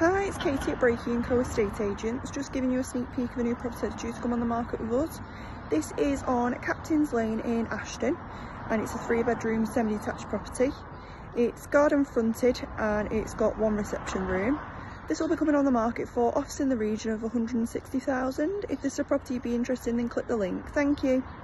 Hi, it's Katie at Breaking & Co Estate Agents, just giving you a sneak peek of a new property that's due to come on the market with us. This is on Captain's Lane in Ashton, and it's a 3-bedroom semi-detached property. It's garden fronted and it's got 1 reception room. This will be coming on the market for offers in the region of 160,000. If this is a property you'd be interested in, then click the link. Thank you.